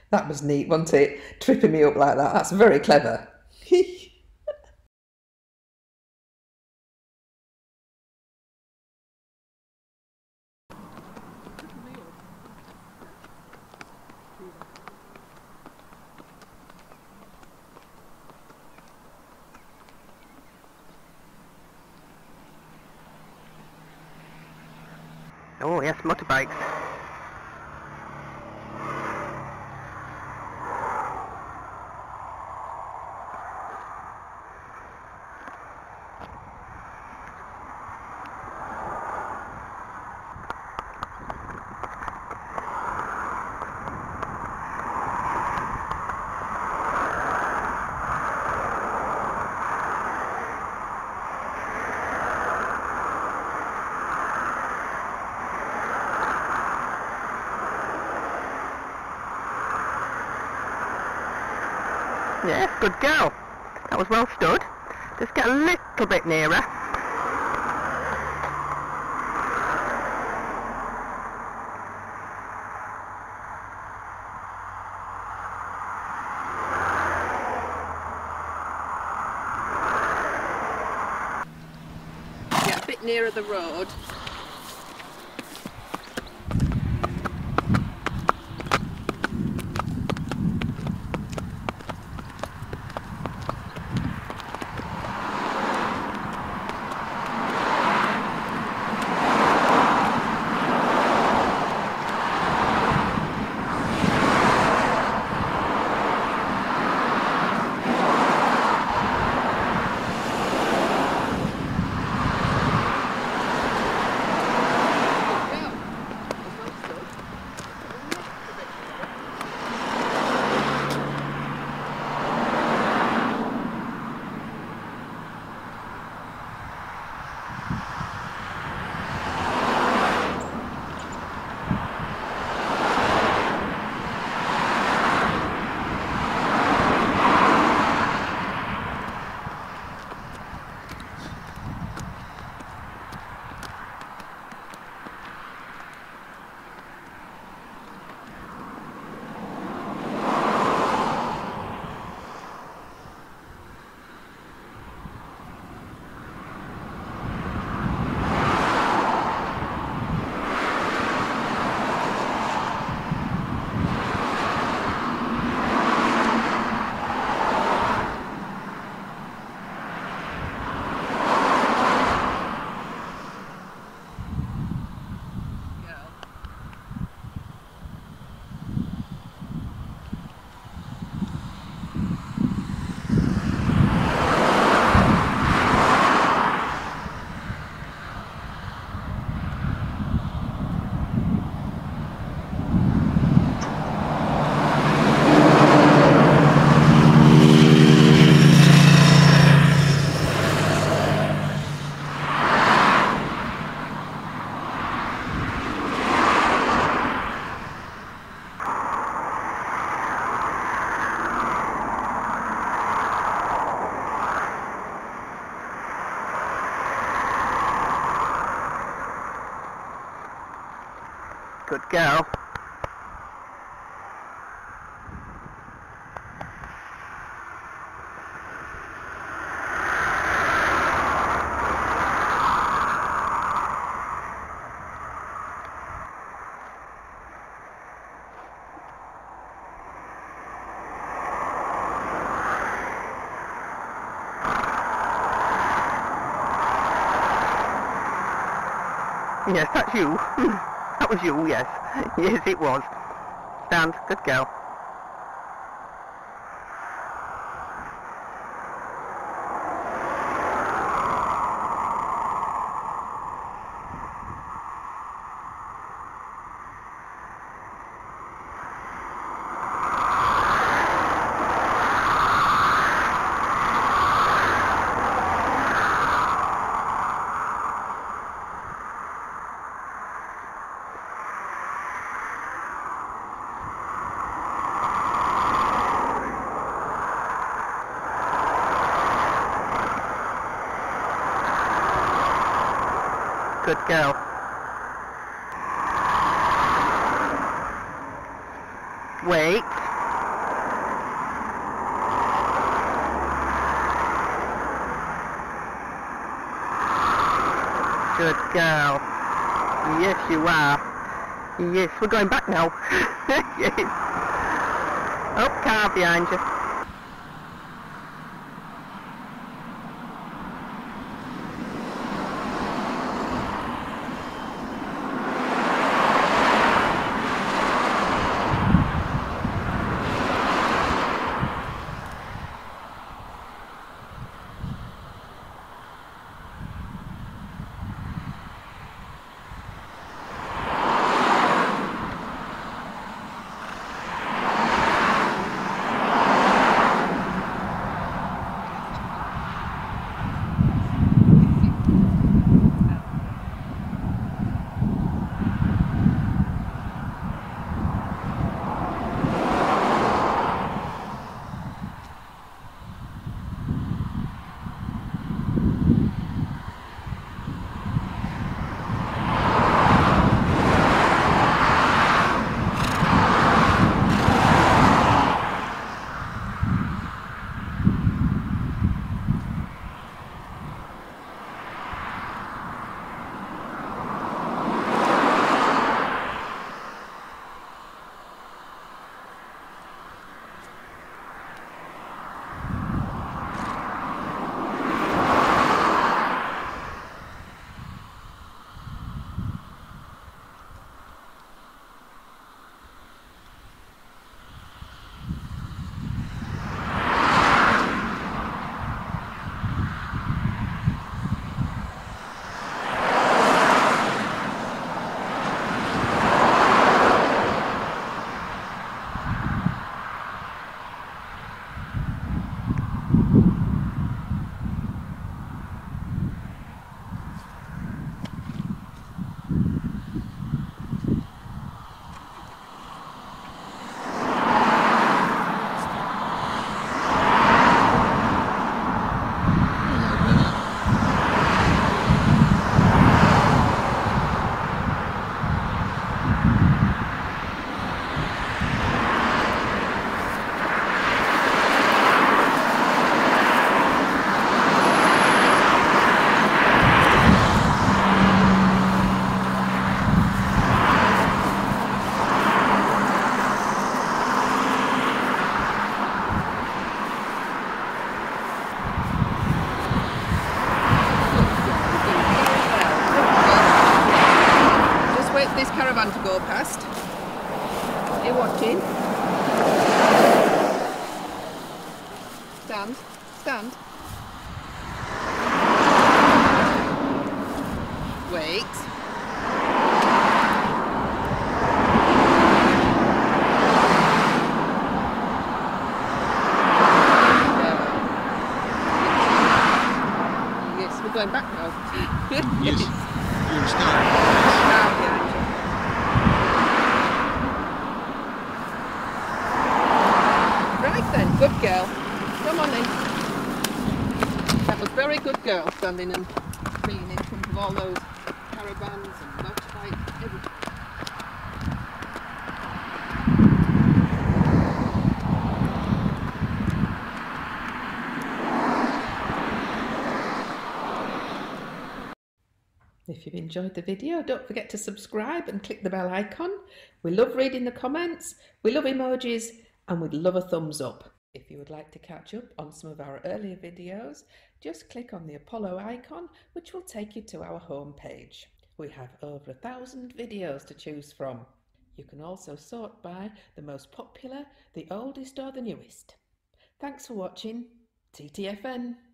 That was neat, wasn't it? Tripping me up like that. That's very clever. Oh yes, motorbikes. Yes, good girl. That was well stood. Just get a little bit nearer. Get a bit nearer the road. Good girl. Yes, that's you. That was you, yes. Yes, it was. Stand. Good girl. Good girl. Wait. Good girl. Yes, you are. Yes, we're going back now. Yes. Oh, car behind you. This caravan to go past. Are you watching? Stand. Stand. Wait. Yes, we're going back now. Yes. You're starting. Good girl. Come on in. That was very good girl, standing and being in front of all those caravans and motorbikes, everything. If you've enjoyed the video, don't forget to subscribe and click the bell icon. We love reading the comments, we love emojis, and we'd love a thumbs up. If you would like to catch up on some of our earlier videos, just click on the Apollo icon, which will take you to our home page. We have over 1,000 videos to choose from. You can also sort by the most popular, the oldest or the newest. Thanks for watching. TTFN.